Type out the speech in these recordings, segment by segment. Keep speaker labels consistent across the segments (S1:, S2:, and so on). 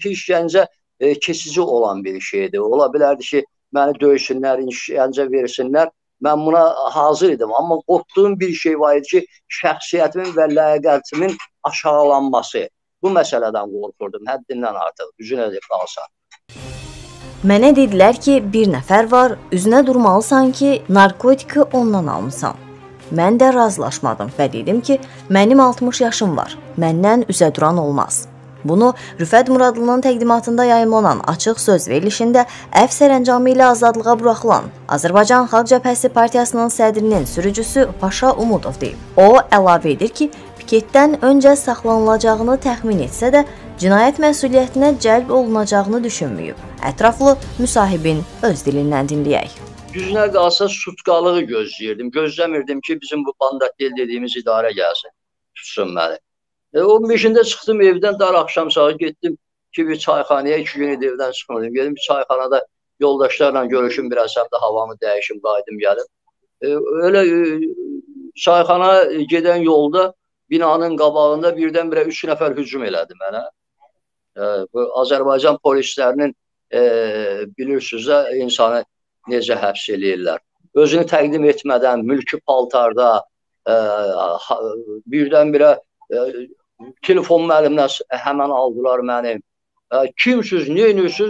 S1: ki, işgəncə keçici olan bir şeydir. Ola bilərdi ki, məni döysünlər, işgəncə versinlər. Mən buna hazır idim. Amma qorxduğum bir şey var idi ki, şəxsiyyətimin və ləyaqətimin aşağılanması. Bu məsələdən qorxurdum, həddindən artıq, düzünə də qalsa.
S2: Mənə dedilər ki, bir nəfər var, üzünə durmalısan ki, narkotiki ondan almısan. Mən də razılaşmadım və dedim ki, mənim 60 yaşım var, məndən üzə duran olmaz. Bunu Rüfət Muradlının təqdimatında yayımlanan açıq söz verilişində əfv sərəncamı ilə azadlığa buraxılan Azərbaycan Xalq Cəbhəsi Partiyasının sədrinin sürücüsü Paşa Umudov deyib. O, əlavə edir ki, piketdən öncə saxlanılacağını təxmin etsə də, cinayət məsuliyyətinə cəlb olunacağını düşünməyib. Ətraflı müsahibin öz dilindən dinləyək.
S1: Düzünə qalsa sutqalığı gözləyirdim. Gözləmirdim ki, bizim bu bandatdel dediyimiz idarə gəlsin, tutsun məni. 15-də çıxdım evdən, dar axşam saat getdim ki, bir çayxanaya, 2 gün idi evdən çıxmadım. Gedim bir çayxanada yoldaşlarla görüşüm, biraz həm də havamı dəyişim, qaydım gəlim. Öyle çayxana gedən yolda binanın qabağında birdən-birə 3 nəfər hücum elədi mənə. Bu Azərbaycan polislərinin bilirsiniz də insanı necə həbs eləyirlər. Özünü təqdim etmədən, mülki paltarda birdən-birə telefonumu əlimdən həmən aldılar mənim. Kimsiz, neyinirsiniz?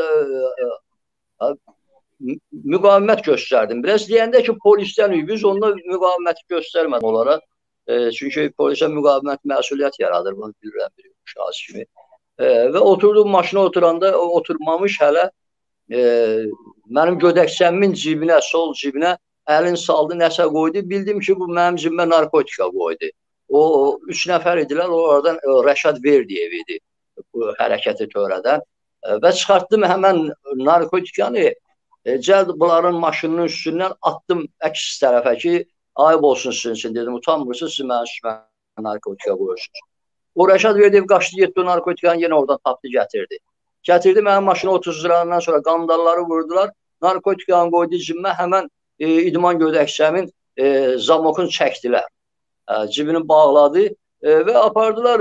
S1: Müqavimət göstərdim. Biraz deyəndə ki, polisdən biz onda müqaviməti göstərmədim onlara. Çünki polisə müqavimət məsuliyyət yaradır, bunu bilirəm bir şahs kimi. Və oturdum maşına oturanda, oturmamış hələ mənim gödəkçəmin cibinə, sol cibinə əlin saldı, nəsə qoydu. Bildim ki, bu mənim cibimə narkotika qoydu. O 3 nəfər idilər, oradan Rəşad Verdiyev idi bu hərəkəti törədən. Və çıxartdım həmən narkotikanı, cəld bunların maşınının üstündən attım əks tərəfə ki, ayıb olsun sizin için dedim, utanmırsınız, siz mənim üstümə narkotika qoyursunuz. O Rəşad Verdiyev qaçdı, getdi o narkotikanı yenə oradan tapdı, gətirdi. Gətirdi, mənim maşına 30 liradan sonra qandalları vurdular, narkotikanı qoydu cibimə, həmən idman gödəkçəmin zamokunu çəkdilər. Cibini bağladı və apardılar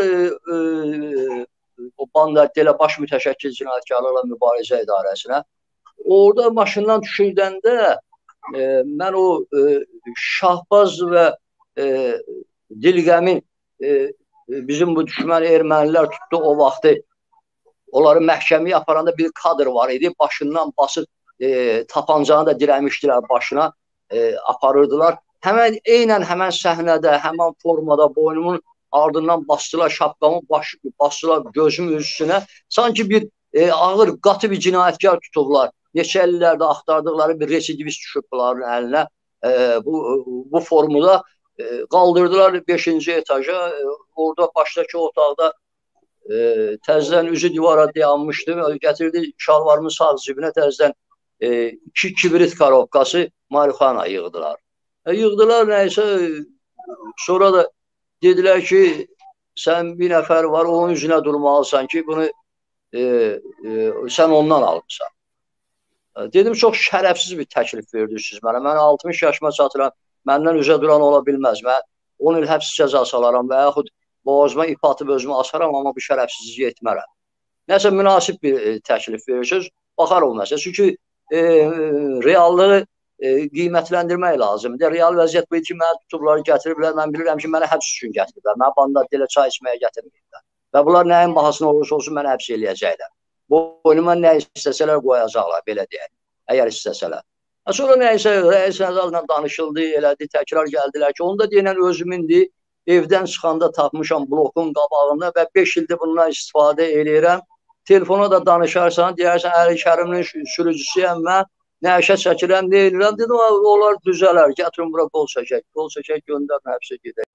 S1: o bandatdelə baş mütəşəkkil cinayətkarlarla mübarizə idarəsinə. Orada maşından düşürdəndə mən o Şahbaz və Dilqəmin bizim bu düşmən ermənilər tutdu o vaxtı. Onları məhkəməyə aparanda bir kadr var idi. Başından basıb tapancanı da dirəmişdilər başına, aparırdılar. Həmən eynən həmən səhnədə, həmən formada boynumun ardından bastılar, şapkamı bastılar gözümün üstünə. Sanki bir ağır, qatı bir cinayətkar tutublar. Neçə illərdə axtardıqları bir residivist düşüb bunların əlinə. Bu formada qaldırdılar 5-ci etaja. Orada başdakı otaqda təzədən üzü divara dayanmışdı. Gətirdi şalvarımın sağ cibinə təzədən 2 kibrit karobkası marihuana yığdılar. Yığdılar nəysə, sonra da dedilər ki, sən bir nəfər var, onun üzünə durmalısan ki, bunu sən ondan almışsan. Dedim, çox şərəfsiz bir təklif verdirsiniz mənə. Mən 60 yaşıma çatıram, məndən üzə duran ola bilməz. Mən 10 il həbs cəzası alaram və yaxud boğazıma ip atıb özümü asaram, amma bu şərəfsizliyi etmərəm. Nəsə münasib bir təklif verirsiniz, baxar o məsələ. Çünki reallığı qiymətləndirmək lazımdır. Real vəziyyət bu ki, mənə tutubları gətiriblər. Mən bilirəm ki, mənə həbs üçün gətiriblər. Mənə bandatdelə çay içməyə gətirməyiblər. Və bunlar nəyin bahasına olursa olsun mənə həbs eləyəcəklər. Boynuma nə istəsələr qoyacaqlar, belə deyək, əgər istəsələr. Sonra nəysə, rəis nəzarla danışıldı, elədi, təkrar gəldilər ki, onda deyilən özümündür, evdən çıxanda tapmışam blokun qabağında və 5 ildir bundan istifadə eləyirəm. Telefona da danışarsan, deyərsən, Əli Kərimin sürücüsüyəm mən, nəşə çəkirəm, deyilirəm, dedim, onlar düzələr, gətirin bura qol çəkək, göndərin, həbsə gedək.